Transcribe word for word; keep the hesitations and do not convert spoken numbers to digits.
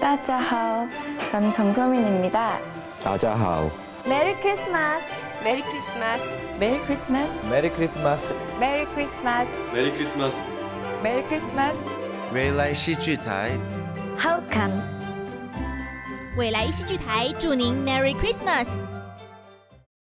大家好, 전 정소민입니다. 大家好. 메리 크리스마스. 메리 크리스마스. 메리 크리스마스. 메리 크리스마스. 메리 크리스마스. 메리 크리스마스. 메리 크리스마스. 未来戏剧台好看。 未来戏剧台祝您 Merry Christmas。